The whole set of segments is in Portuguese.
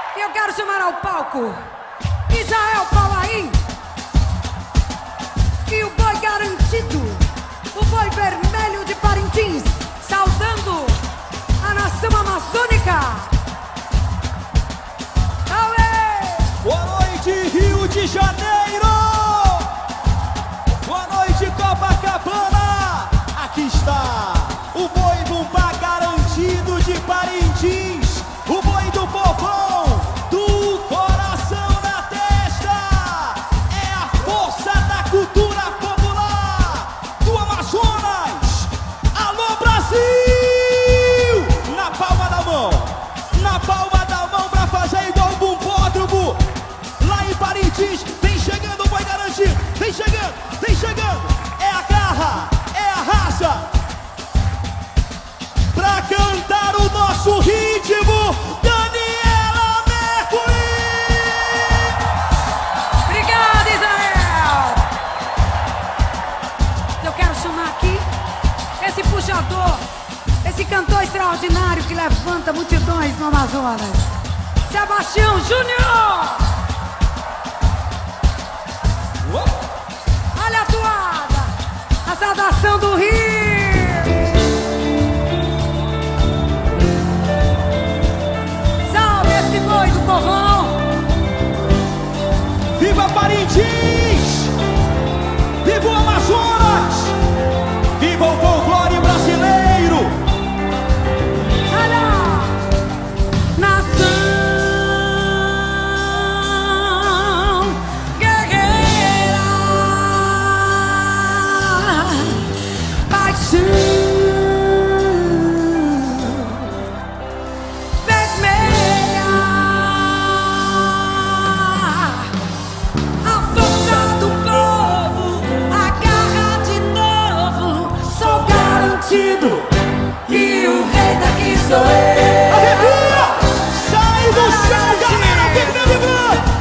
E eu quero chamar ao palco Israel Paulaim e o boi garantido, o boi vermelho de Parintins, saudando a nação amazônica. Aê! Boa noite, Rio de Janeiro! Boa noite, Copacabana! Aqui está o boi bumbá garantido de Parintins, o boi do povão, do coração na testa. É a força da cultura popular do Amazonas. Alô, Brasil! Na palma da mão, na palma da mão pra fazer igual o bumbódromo. Lá em Parintins, vem chegando o boi garantido, vem chegando, vem chegando. É a garra, é a raça. Pra cantar o nosso ritmo, Daniela Mercury! Obrigada, Israel! Eu quero chamar aqui esse puxador, esse cantor extraordinário que levanta multidões no Amazonas, Sebastião Júnior! Olha a toada, a saudação do Rio! Salve esse boi do povão! Viva Parintins! Viva o Amazonas! Viva o folclore brasileiro! Olha! Nação guerreira, paixão vermelha, a força do povo, a garra de novo, sou garantido e o rei daqui sou eu. Arrepia! Sai do chão, galera! Vermelho e branco!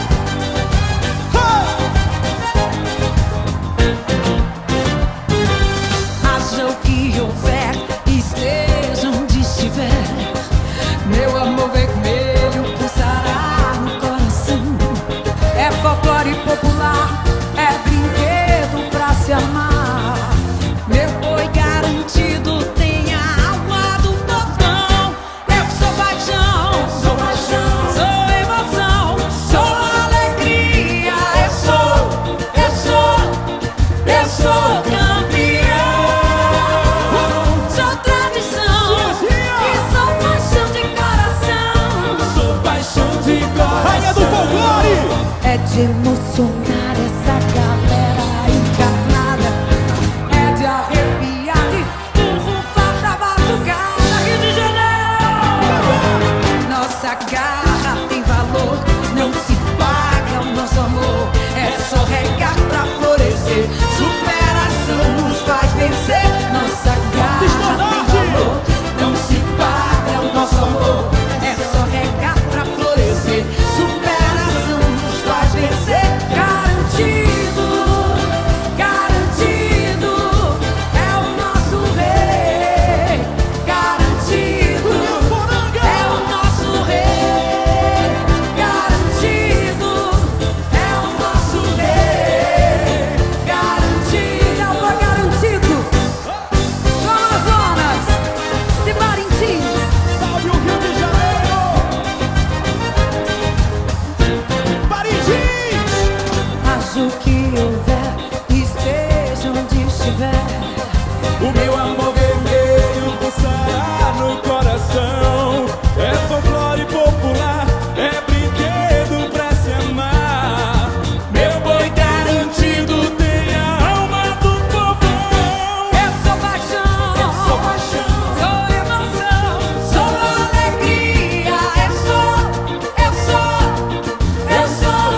Haja o que houver, esteja onde estiver, meu amor vermelho pulsará no coração. É folclore popular, é brinquedo pra se amar. Meu boi garantido tem a alma do povão. Eu sou paixão, sou paixão, sou emoção, sou alegria. Eu sou campeão. Sou tradição e sou paixão de coração. Sou paixão de coração. Rainha do folclore! É de emocionar essa galera encarnada, é de arrepiar de rufar da batucada. Rio de Janeiro! Nossa garra tem valor, não se paga o nosso amor. É só regar pra florescer, superação nos faz vencer. Nossa garra tem valor, não se paga o nosso amor. É só regar pra florescer, superação nos faz vencer. Garantido, garantido, é o nosso rei. Garantido, é o nosso rei. Garantido, é o nosso rei. Garantido, é o boi garantido do Amazonas, de Parintins. Salve o Rio de Janeiro! Parintins! Haja o que houver, esteja onde estiver, O meu amor vermelho pulsará no coração. É folclore popular, é brinquedo pra se amar. Meu boi garantido tem a alma do povão. eu sou paixão, sou emoção, sou alegria. Eu sou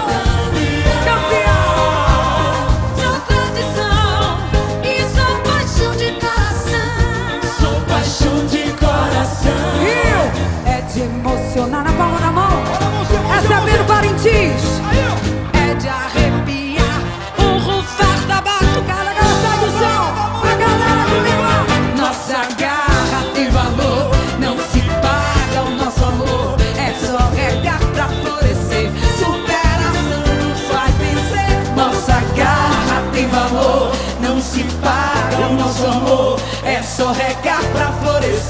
campeão. Sou tradição e sou paixão de coração. Sou paixão de coração. Rio é de emocionar na palma da mão, é saber o Parintins, é de arrepiar o rufar da batucada. A galera sai do chão, a galera do igual. Nossa garra tem valor, não se paga o nosso amor. É só regar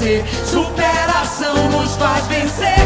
florescer. Superação nos faz vencer.